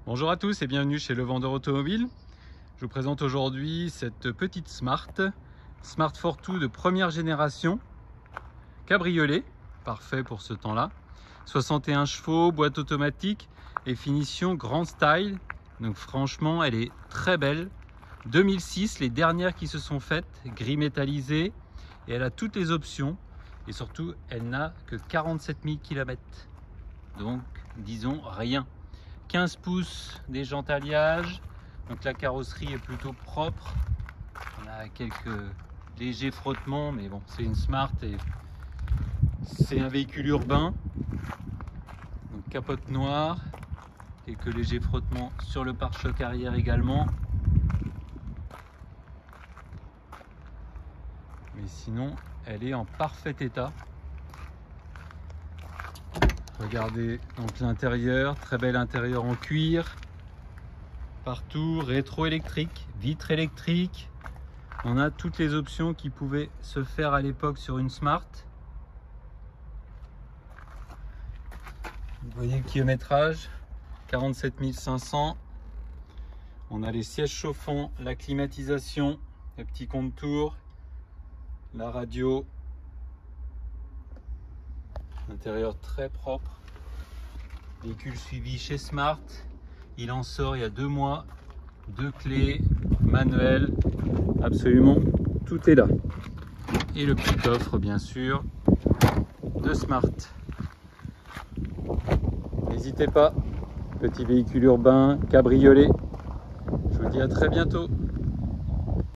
Bonjour à tous et bienvenue chez Le Vendeur Automobile. Je vous présente aujourd'hui cette petite Smart Fortwo de première génération, cabriolet, parfait pour ce temps-là. 61 chevaux, boîte automatique et finition grand style. Donc franchement, elle est très belle. 2006, les dernières qui se sont faites, gris métallisé, et elle a toutes les options. Et surtout, elle n'a que 47 000 km. Donc, disons rien. 15 pouces des jantes alliage, donc la carrosserie est plutôt propre. On a quelques légers frottements, mais bon, c'est une Smart et c'est un véhicule urbain. Donc capote noire, quelques légers frottements sur le pare-choc arrière également. Mais sinon, elle est en parfait état. Regardez donc l'intérieur, très bel intérieur en cuir. Partout, rétro électrique, vitre électrique. On a toutes les options qui pouvaient se faire à l'époque sur une Smart. Vous voyez le kilométrage, 47 500. On a les sièges chauffants, la climatisation, les petits contours, la radio. Intérieur très propre. Véhicule suivi chez Smart. Il en sort il y a 2 mois. 2 clés, manuel. Absolument tout est là. Et le petit coffre bien sûr de Smart. N'hésitez pas. Petit véhicule urbain, cabriolet. Je vous dis à très bientôt.